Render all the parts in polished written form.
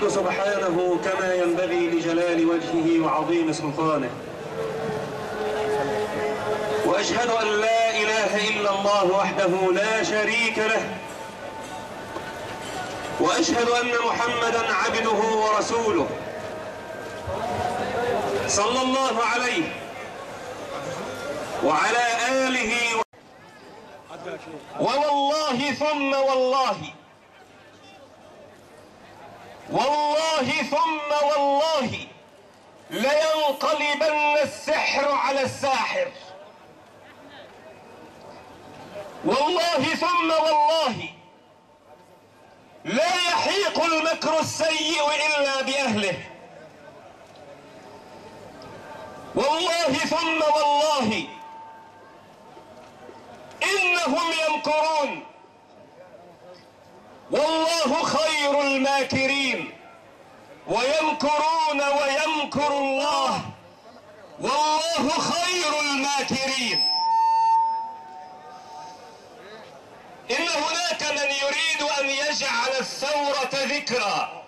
الحمد سبحانه كما ينبغي لجلال وجهه وعظيم سلطانه، وأشهد أن لا إله إلا الله وحده لا شريك له، وأشهد أن محمدًا عبده ورسوله صلى الله عليه وعلى آله ووالله ثم والله ثم والله لينقلبن السحر على الساحر، والله ثم والله لا يحيق المكر السيء إلا بأهله، والله ثم والله إنهم يمكرون والله خير الماكرين، ويمكرون ويمكر الله والله خير الماكرين. إن هناك من يريد أن يجعل الثورة ذكرى،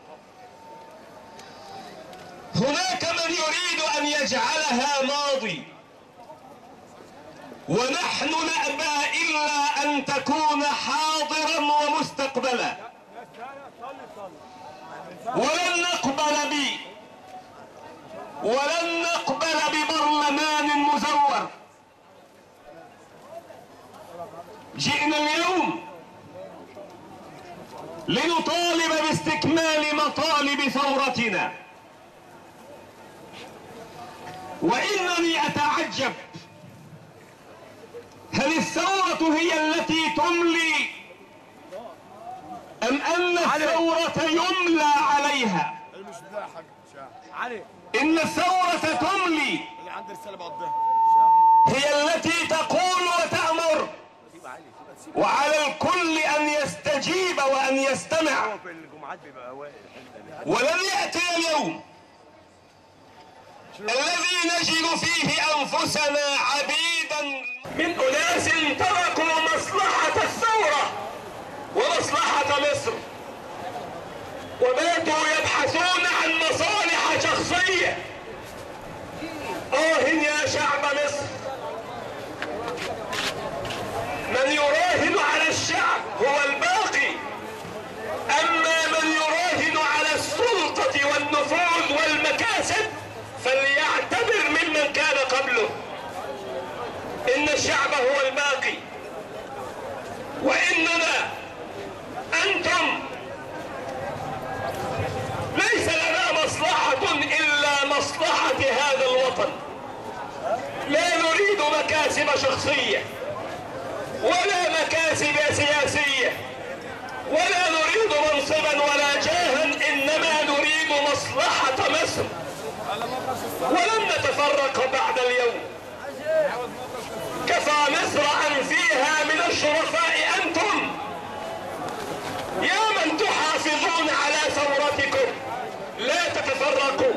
هناك من يريد أن يجعلها ماضي، ونحن نأبى إلا أن تكون حاضرا ومستقبلا، ولن نقبل ببرلمان مزور. جئنا اليوم لنطالب باستكمال مطالب ثورتنا، وإنني أتعجب، هل الثورة هي التي تملي أم أن الثورة يملى عليها؟ إن الثورة تملي، هي التي تقول وتأمر، وعلى الكل أن يستجيب وأن يستمع. ولن يأتي اليوم الذي نجد فيه أنفسنا عبيدا من أناس تركوا مصلحة الثورة ومصلحة مصر، وباتوا يبحثون عن مصالح شخصية. يا شعب مصر، من يراهن على الشعب هو الباقي، أما من يراهن على السلطة والنفوذ والمكاسب فليعتبر ممن كان قبله. إن الشعب هو الباقي، وإننا أنتم ليس لنا مصلحة إلا مصلحة هذا الوطن. لا نريد مكاسب شخصية ولا مكاسب سياسية، ولا نريد منصبا ولا جاها، إنما نريد مصلحة مصر، ولن نتفرق بعد اليوم. كفى مصر أن فيها من الشرفاء أنتم، يا من تحافظون على ثورتكم لا تتفرقوا.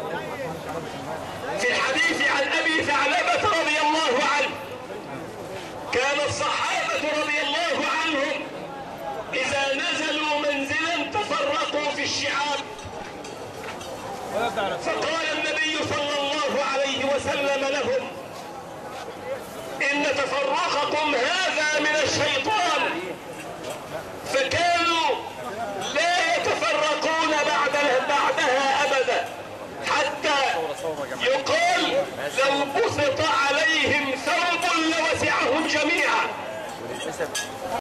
في الحديث عن أبي ثعلبة رضي الله عنه، كان الصحابة رضي الله عنهم إذا نزلوا منزلا تفرقوا في الشعاب، فقال النبي صلى الله عليه وسلم لهم: إن تفرقكم هذا من الشيطان. فكانوا لا يتفرقون بعدها أبدا، حتى يقال لو بسط عليهم ثوب لوسعهم جميعا.